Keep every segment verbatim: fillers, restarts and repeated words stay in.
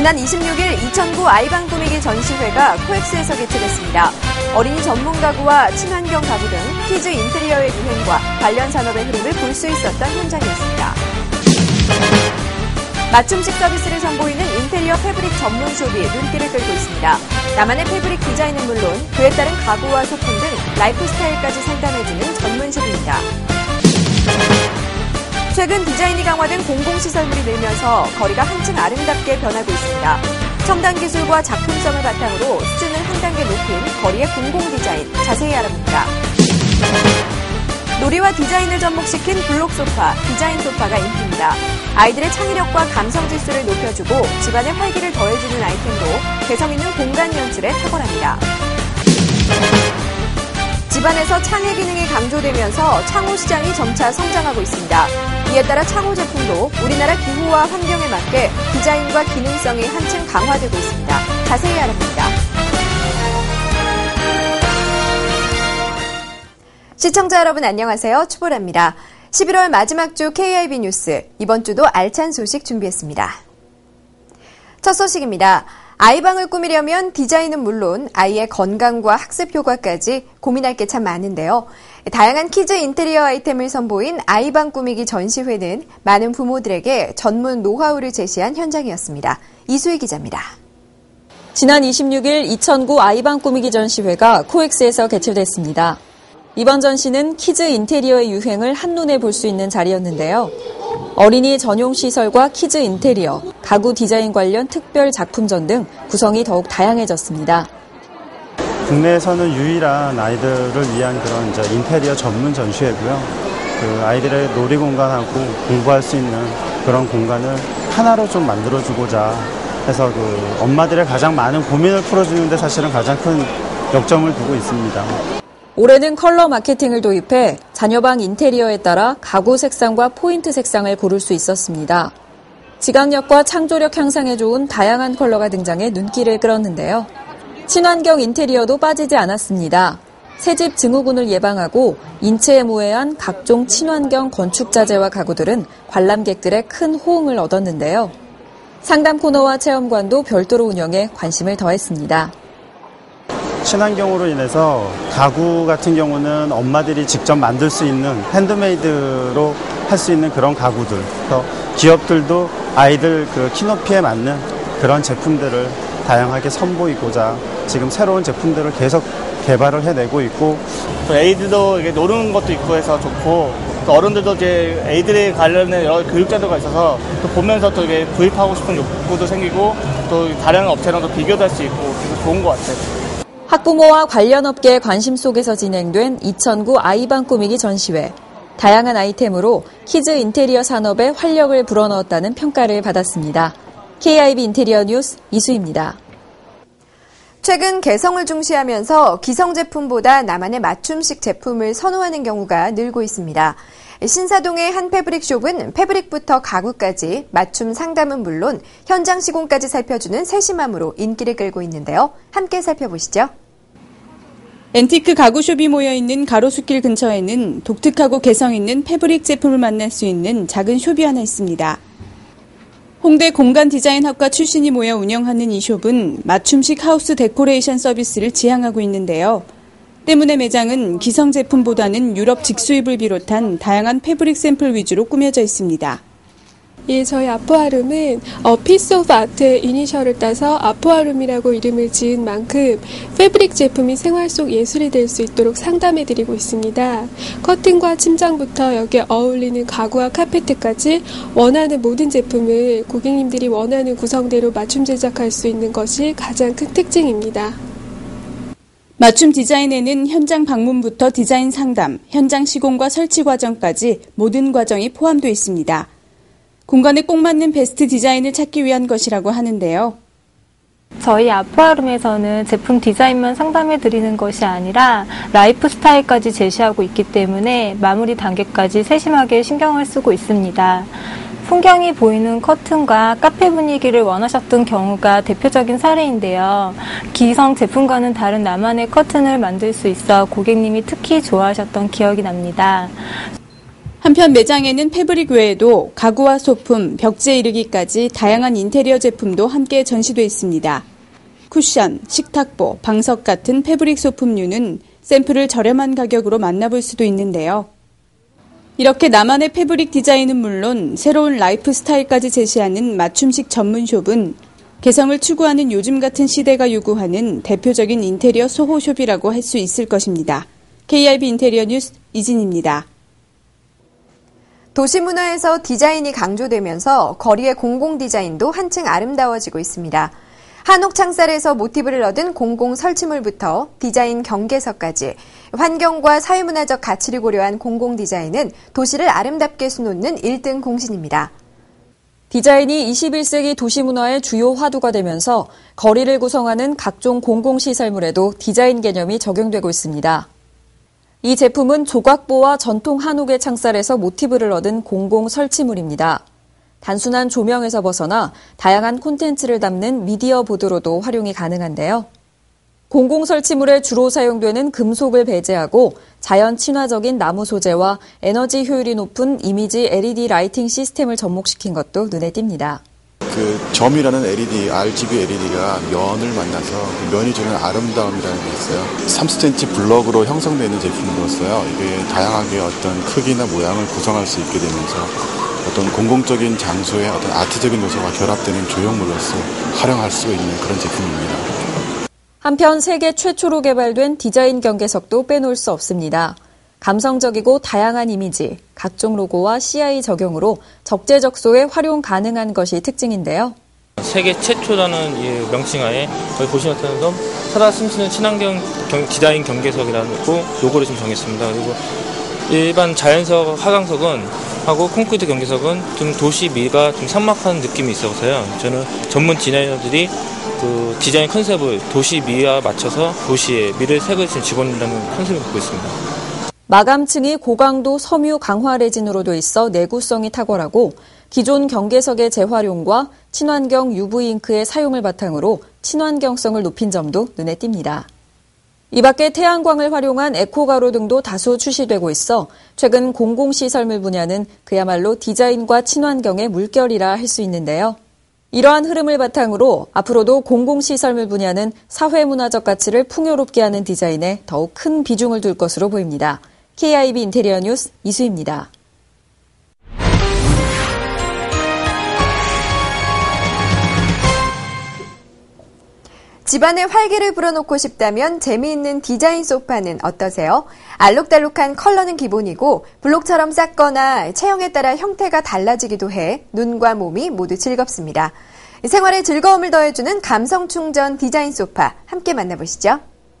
지난 이십육일 이천구 아이방 꾸미기 전시회가 코엑스에서 개최됐습니다. 어린이 전문 가구와 친환경 가구 등 키즈 인테리어의 유행과 관련 산업의 흐름을 볼 수 있었던 현장이었습니다. 맞춤식 서비스를 선보이는 인테리어 패브릭 전문 숍이 눈길을 끌고 있습니다. 나만의 패브릭 디자인은 물론 그에 따른 가구와 소품 등 라이프 스타일까지 상담해주는 전문 숍입니다. 최근 디자인이 강화된 공공시설물이 늘면서 거리가 한층 아름답게 변하고 있습니다. 첨단 기술과 작품성을 바탕으로 수준을 한 단계 높인 거리의 공공디자인, 자세히 알아봅니다. 놀이와 디자인을 접목시킨 블록 소파, 디자인 소파가 인기입니다. 아이들의 창의력과 감성 지수를 높여주고 집안의 활기를 더해주는 아이템으로 개성 있는 공간 연출에 탁월합니다. 집안에서 창의 기능이 강조되면서 창호 시장이 점차 성장하고 있습니다. 이에 따라 창호 제품도 우리나라 기후와 환경에 맞게 디자인과 기능성이 한층 강화되고 있습니다. 자세히 알아봅니다. 시청자 여러분 안녕하세요. 추보라입니다. 십일월 마지막 주 케이아이비 뉴스, 이번 주도 알찬 소식 준비했습니다. 첫 소식입니다. 아이방을 꾸미려면 디자인은 물론 아이의 건강과 학습 효과까지 고민할 게 참 많은데요. 다양한 키즈 인테리어 아이템을 선보인 아이방 꾸미기 전시회는 많은 부모들에게 전문 노하우를 제시한 현장이었습니다. 이수희 기자입니다. 지난 이십육일 이천구 아이방 꾸미기 전시회가 코엑스에서 개최됐습니다. 이번 전시는 키즈 인테리어의 유행을 한눈에 볼 수 있는 자리였는데요. 어린이 전용 시설과 키즈 인테리어, 가구 디자인 관련 특별 작품전 등 구성이 더욱 다양해졌습니다. 국내에서는 유일한 아이들을 위한 그런 이제 인테리어 전문 전시회고요. 그 아이들의 놀이 공간하고 공부할 수 있는 그런 공간을 하나로 좀 만들어주고자 해서 그 엄마들의 가장 많은 고민을 풀어주는데 사실은 가장 큰 역점을 두고 있습니다. 올해는 컬러 마케팅을 도입해 자녀방 인테리어에 따라 가구 색상과 포인트 색상을 고를 수 있었습니다. 지각력과 창조력 향상에 좋은 다양한 컬러가 등장해 눈길을 끌었는데요. 친환경 인테리어도 빠지지 않았습니다. 새집 증후군을 예방하고 인체에 무해한 각종 친환경 건축 자재와 가구들은 관람객들의 큰 호응을 얻었는데요. 상담 코너와 체험관도 별도로 운영해 관심을 더했습니다. 친환경으로 인해서 가구 같은 경우는 엄마들이 직접 만들 수 있는 핸드메이드로 할 수 있는 그런 가구들, 그래서 기업들도 아이들 그 키높이에 맞는 그런 제품들을 다양하게 선보이고자 지금 새로운 제품들을 계속 개발을 해내고 있고, 또 애들도 이게 노는 것도 있고 해서 좋고, 또 어른들도 이제 애들에 관련된 여러 교육 자료가 있어서 또 보면서 또 이게 구입하고 싶은 욕구도 생기고 또 다른 업체랑도 비교도 할 수 있고 그래서 좋은 것 같아요. 학부모와 관련 업계의 관심 속에서 진행된 이천구 아이방 꾸미기 전시회. 다양한 아이템으로 키즈 인테리어 산업에 활력을 불어넣었다는 평가를 받았습니다. 케이아이비 인테리어 뉴스 이수희입니다. 최근 개성을 중시하면서 기성 제품보다 나만의 맞춤식 제품을 선호하는 경우가 늘고 있습니다. 신사동의 한 패브릭숍은 패브릭부터 가구까지 맞춤 상담은 물론 현장 시공까지 살펴주는 세심함으로 인기를 끌고 있는데요. 함께 살펴보시죠. 앤티크 가구숍이 모여있는 가로수길 근처에는 독특하고 개성 있는 패브릭 제품을 만날 수 있는 작은 숍이 하나 있습니다. 홍대 공간디자인학과 출신이 모여 운영하는 이 숍은 맞춤식 하우스 데코레이션 서비스를 지향하고 있는데요. 때문에 매장은 기성 제품보다는 유럽 직수입을 비롯한 다양한 패브릭 샘플 위주로 꾸며져 있습니다. 예, 저희 아포아룸은 어, 피스 오브 아트의 이니셜을 따서 아포아룸이라고 이름을 지은 만큼 패브릭 제품이 생활 속 예술이 될 수 있도록 상담해드리고 있습니다. 커튼과 침장부터 여기에 어울리는 가구와 카페트까지 원하는 모든 제품을 고객님들이 원하는 구성대로 맞춤 제작할 수 있는 것이 가장 큰 특징입니다. 맞춤 디자인에는 현장 방문부터 디자인 상담, 현장 시공과 설치 과정까지 모든 과정이 포함되어 있습니다. 공간에 꼭 맞는 베스트 디자인을 찾기 위한 것이라고 하는데요. 저희 아포아룸에서는 제품 디자인만 상담해드리는 것이 아니라 라이프 스타일까지 제시하고 있기 때문에 마무리 단계까지 세심하게 신경을 쓰고 있습니다. 풍경이 보이는 커튼과 카페 분위기를 원하셨던 경우가 대표적인 사례인데요. 기성 제품과는 다른 나만의 커튼을 만들 수 있어 고객님이 특히 좋아하셨던 기억이 납니다. 한편 매장에는 패브릭 외에도 가구와 소품, 벽지에 이르기까지 다양한 인테리어 제품도 함께 전시돼 있습니다. 쿠션, 식탁보, 방석 같은 패브릭 소품류는 샘플을 저렴한 가격으로 만나볼 수도 있는데요. 이렇게 나만의 패브릭 디자인은 물론 새로운 라이프 스타일까지 제시하는 맞춤식 전문숍은 개성을 추구하는 요즘 같은 시대가 요구하는 대표적인 인테리어 소호숍이라고 할 수 있을 것입니다. 케이아이비 인테리어 뉴스 이진입니다. 도시문화에서 디자인이 강조되면서 거리의 공공 디자인도 한층 아름다워지고 있습니다. 한옥 창살에서 모티브를 얻은 공공 설치물부터 디자인 경계서까지 환경과 사회문화적 가치를 고려한 공공 디자인은 도시를 아름답게 수놓는 일 등 공신입니다. 디자인이 이십일 세기 도시문화의 주요 화두가 되면서 거리를 구성하는 각종 공공시설물에도 디자인 개념이 적용되고 있습니다. 이 제품은 조각보와 전통 한옥의 창살에서 모티브를 얻은 공공 설치물입니다. 단순한 조명에서 벗어나 다양한 콘텐츠를 담는 미디어 보드로도 활용이 가능한데요. 공공 설치물에 주로 사용되는 금속을 배제하고 자연 친화적인 나무 소재와 에너지 효율이 높은 이미지 엘이디 라이팅 시스템을 접목시킨 것도 눈에 띕니다. 그 점이라는 엘이디, 알지비 엘이디가 면을 만나서 그 면이 주는 아름다움이라는 게 있어요. 삼십 센티미터 블럭으로 형성되어 있는 제품으로서요. 이게 다양하게 어떤 크기나 모양을 구성할 수 있게 되면서 어떤 공공적인 장소에 어떤 아트적인 요소가 결합되는 조형물로서 활용할 수 있는 그런 제품입니다. 한편 세계 최초로 개발된 디자인 경계석도 빼놓을 수 없습니다. 감성적이고 다양한 이미지, 각종 로고와 씨아이 적용으로 적재적소에 활용 가능한 것이 특징인데요. 세계 최초라는 이 명칭하에 여기 보시는 것처럼 살아 숨쉬는 친환경 경, 디자인 경계석이라는 로고를 좀 정했습니다. 그리고 일반 자연석, 화강석은 하고 콘크리트 경계석은 좀 도시미가 좀 삭막한 느낌이 있어서요. 저는 전문 디자이너들이 그 디자인 컨셉을 도시미와 맞춰서 도시의 미를 색을 집어넣는다는 컨셉을 갖고 있습니다. 마감층이 고강도 섬유 강화 레진으로 돼 있어 내구성이 탁월하고 기존 경계석의 재활용과 친환경 유브이 잉크의 사용을 바탕으로 친환경성을 높인 점도 눈에 띕니다. 이 밖에 태양광을 활용한 에코가로 등도 다수 출시되고 있어 최근 공공시설물 분야는 그야말로 디자인과 친환경의 물결이라 할 수 있는데요. 이러한 흐름을 바탕으로 앞으로도 공공시설물 분야는 사회문화적 가치를 풍요롭게 하는 디자인에 더욱 큰 비중을 둘 것으로 보입니다. 케이아이비 인테리어 뉴스 이수입니다. 집안에 활기를 불어넣고 싶다면 재미있는 디자인 소파는 어떠세요? 알록달록한 컬러는 기본이고 블록처럼 작거나 체형에 따라 형태가 달라지기도 해 눈과 몸이 모두 즐겁습니다. 생활에 즐거움을 더해주는 감성 충전 디자인 소파 함께 만나보시죠.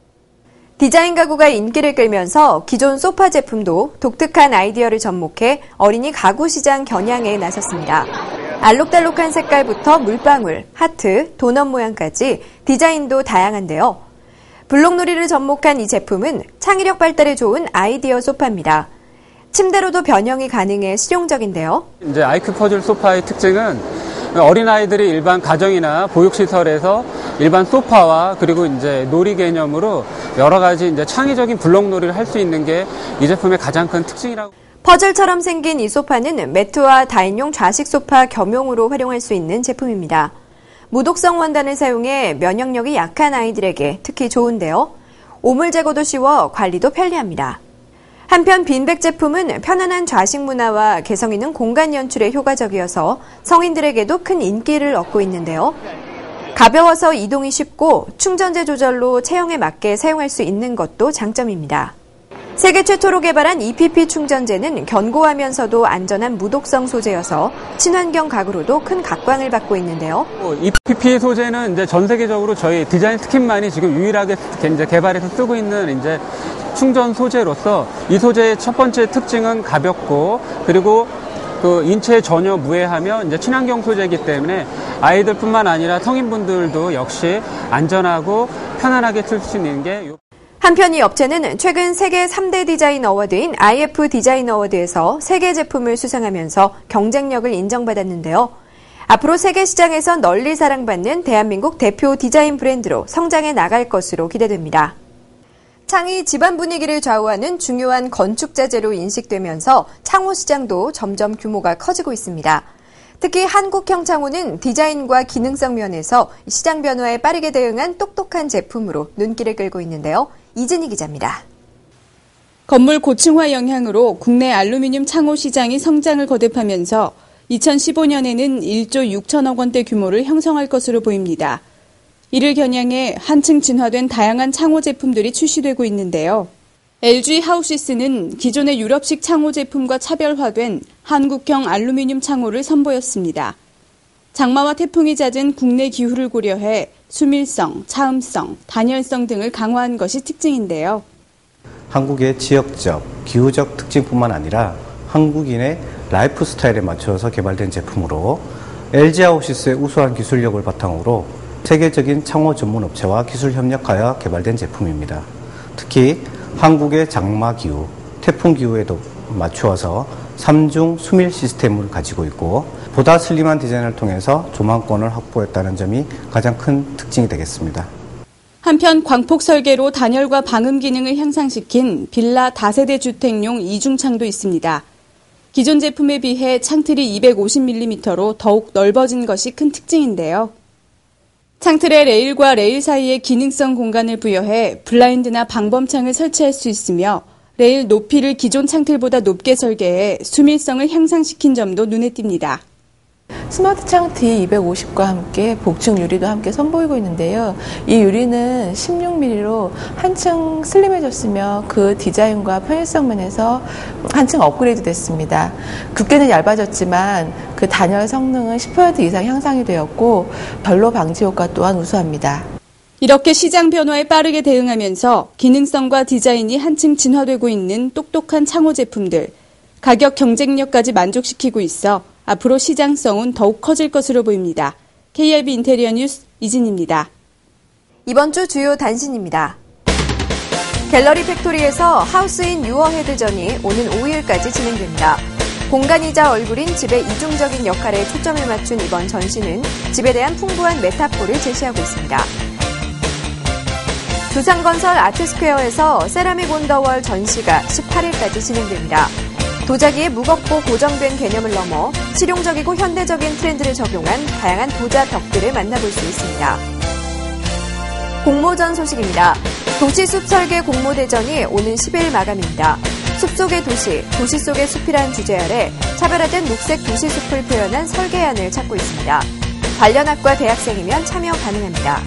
디자인 가구가 인기를 끌면서 기존 소파 제품도 독특한 아이디어를 접목해 어린이 가구 시장 겨냥에 나섰습니다. 알록달록한 색깔부터 물방울, 하트, 도넛 모양까지 디자인도 다양한데요. 블록놀이를 접목한 이 제품은 창의력 발달에 좋은 아이디어 소파입니다. 침대로도 변형이 가능해 실용적인데요. 이제 아이큐 퍼즐 소파의 특징은 어린아이들이 일반 가정이나 보육시설에서 일반 소파와 그리고 이제 놀이 개념으로 여러 가지 이제 창의적인 블록놀이를 할 수 있는 게 이 제품의 가장 큰 특징이라고. 퍼즐처럼 생긴 이 소파는 매트와 다인용 좌식 소파 겸용으로 활용할 수 있는 제품입니다. 무독성 원단을 사용해 면역력이 약한 아이들에게 특히 좋은데요. 오물 제거도 쉬워 관리도 편리합니다. 한편 빈백 제품은 편안한 좌식 문화와 개성 있는 공간 연출에 효과적이어서 성인들에게도 큰 인기를 얻고 있는데요. 가벼워서 이동이 쉽고 충전재 조절로 체형에 맞게 사용할 수 있는 것도 장점입니다. 세계 최초로 개발한 이피피 충전재는 견고하면서도 안전한 무독성 소재여서 친환경 가구로도 큰 각광을 받고 있는데요. 이피피 소재는 이제 전 세계적으로 저희 디자인 스킨만이 지금 유일하게 이제 개발해서 쓰고 있는 이제 충전 소재로서 이 소재의 첫 번째 특징은 가볍고 그리고 그 인체에 전혀 무해하며 이제 친환경 소재이기 때문에 아이들뿐만 아니라 성인분들도 역시 안전하고 편안하게 쓸 수 있는 게. 한편 이 업체는 최근 세계 삼 대 디자인 어워드인 아이에프 디자인 어워드에서 세계 제품을 수상하면서 경쟁력을 인정받았는데요. 앞으로 세계 시장에서 널리 사랑받는 대한민국 대표 디자인 브랜드로 성장해 나갈 것으로 기대됩니다. 창이 집안 분위기를 좌우하는 중요한 건축 자재로 인식되면서 창호 시장도 점점 규모가 커지고 있습니다. 특히 한국형 창호는 디자인과 기능성 면에서 시장 변화에 빠르게 대응한 똑똑한 제품으로 눈길을 끌고 있는데요. 이진희 기자입니다. 건물 고층화 영향으로 국내 알루미늄 창호 시장이 성장을 거듭하면서 이천십오 년에는 일조 육천억 원대 규모를 형성할 것으로 보입니다. 이를 겨냥해 한층 진화된 다양한 창호 제품들이 출시되고 있는데요. 엘지 하우시스는 기존의 유럽식 창호 제품과 차별화된 한국형 알루미늄 창호를 선보였습니다. 장마와 태풍이 잦은 국내 기후를 고려해 수밀성, 차음성, 단열성 등을 강화한 것이 특징인데요. 한국의 지역적, 기후적 특징뿐만 아니라 한국인의 라이프 스타일에 맞춰서 개발된 제품으로 엘지 하우시스의 우수한 기술력을 바탕으로 세계적인 창호 전문 업체와 기술 협력하여 개발된 제품입니다. 특히 한국의 장마 기후, 태풍 기후에도 맞추어서 삼중 수밀 시스템을 가지고 있고 보다 슬림한 디자인을 통해서 조망권을 확보했다는 점이 가장 큰 특징이 되겠습니다. 한편 광폭 설계로 단열과 방음 기능을 향상시킨 빌라 다세대 주택용 이중창도 있습니다. 기존 제품에 비해 창틀이 이백오십 밀리미터로 더욱 넓어진 것이 큰 특징인데요. 창틀에 레일과 레일 사이에 기능성 공간을 부여해 블라인드나 방범창을 설치할 수 있으며 레일 높이를 기존 창틀보다 높게 설계해 수밀성을 향상시킨 점도 눈에 띕니다. 스마트 창틀 이백오십과 함께 복층 유리도 함께 선보이고 있는데요. 이 유리는 십육 밀리미터로 한층 슬림해졌으며 그 디자인과 편의성 면에서 한층 업그레이드 됐습니다. 두께는 얇아졌지만 그 단열 성능은 십 퍼센트 이상 향상이 되었고 결로 방지 효과 또한 우수합니다. 이렇게 시장 변화에 빠르게 대응하면서 기능성과 디자인이 한층 진화되고 있는 똑똑한 창호 제품들, 가격 경쟁력까지 만족시키고 있어 앞으로 시장성은 더욱 커질 것으로 보입니다. 케이알비 인테리어 뉴스 이진입니다. 이번 주 주요 단신입니다. 갤러리 팩토리에서 하우스인 유어헤드전이 오는 오일까지 진행됩니다. 공간이자 얼굴인 집의 이중적인 역할에 초점을 맞춘 이번 전시는 집에 대한 풍부한 메타포를 제시하고 있습니다. 두산건설 아트스퀘어에서 세라믹 온더월 전시가 십팔일까지 진행됩니다. 도자기의 무겁고 고정된 개념을 넘어 실용적이고 현대적인 트렌드를 적용한 다양한 도자 벽들을 만나볼 수 있습니다. 공모전 소식입니다. 도시숲 설계 공모대전이 오는 십일 마감입니다. 숲 속의 도시, 도시 속의 숲이란 주제 아래 차별화된 녹색 도시숲을 표현한 설계안을 찾고 있습니다. 관련 학과 대학생이면 참여 가능합니다.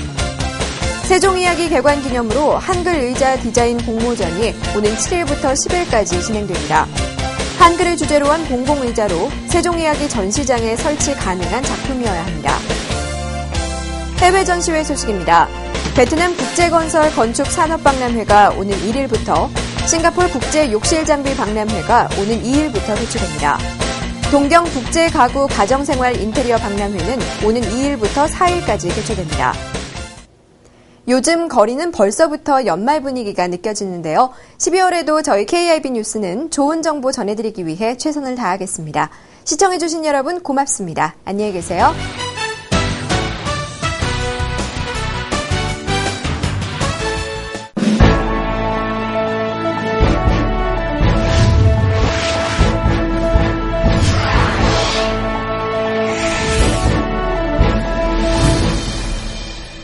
세종이야기 개관 기념으로 한글 의자 디자인 공모전이 오는 칠일부터 십일까지 진행됩니다. 한글을 주제로 한 공공의자로 세종이야기 전시장에 설치 가능한 작품이어야 합니다. 해외 전시회 소식입니다. 베트남 국제건설 건축산업박람회가 오는 일일부터, 싱가포르 국제욕실장비 박람회가 오는 이일부터 개최됩니다. 동경 국제가구 가정생활 인테리어 박람회는 오는 이일부터 사일까지 개최됩니다. 요즘 거리는 벌써부터 연말 분위기가 느껴지는데요. 십이월에도 저희 케이알비 뉴스는 좋은 정보 전해드리기 위해 최선을 다하겠습니다. 시청해주신 여러분 고맙습니다. 안녕히 계세요.